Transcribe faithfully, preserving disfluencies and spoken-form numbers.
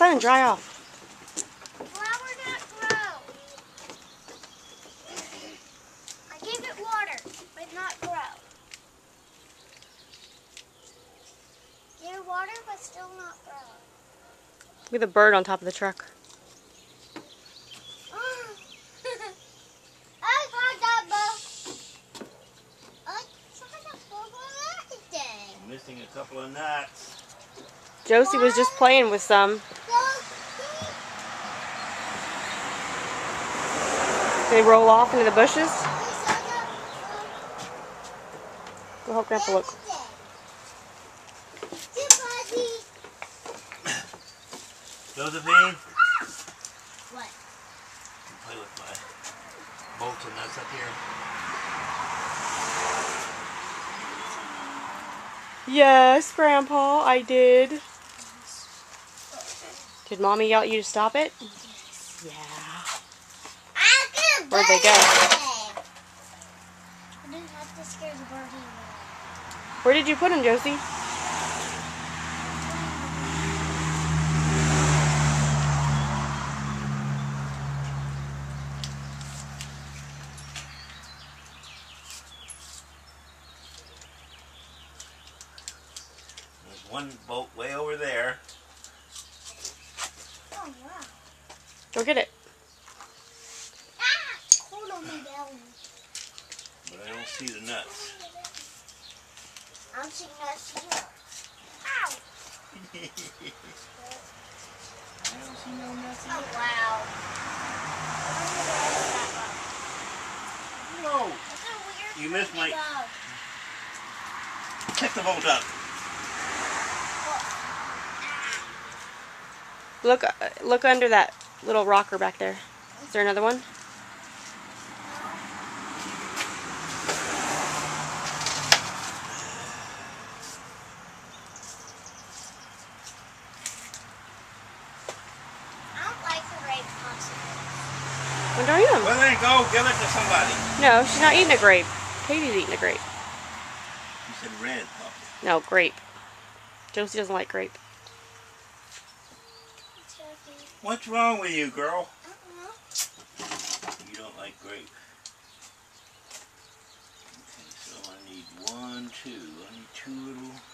outside and dry off. Flower not grow. I gave it water, but not grow. Give it water, but still not grow. Look at the bird on top of the truck. I got that bug. I got that bug on everything. I'm missing a couple of nuts. Josie was just playing with some. They roll off into the bushes. Go help Grandpa look. Josephine? What? Play with my bolts and nuts up here. Yes, Grandpa, I did. Did Mommy yell at you to stop it? Yes. Yeah. Where'd they go? I didn't have to scare the birdie away. Where did you put them, Josie? There's one bolt way over there. Oh, wow. Go get it. Ah! Hold on me down. But I don't see the nuts. I'm seeing nuts here. Ow! I don't see no nuts Oh, wow. No! That's a weird You missed my... bug. Pick the bolt up. Look, uh, look under that little rocker back there. Is there another one? I don't like the grape popsicles. Well, don't eat them. Well then, go give it to somebody. No, she's not eating a grape. Katie's eating a grape. You said red puppy. No, grape. Josie doesn't like grape. What's wrong with you, girl? Uh-uh. You don't like grape. Okay, so I need one, two. I need two little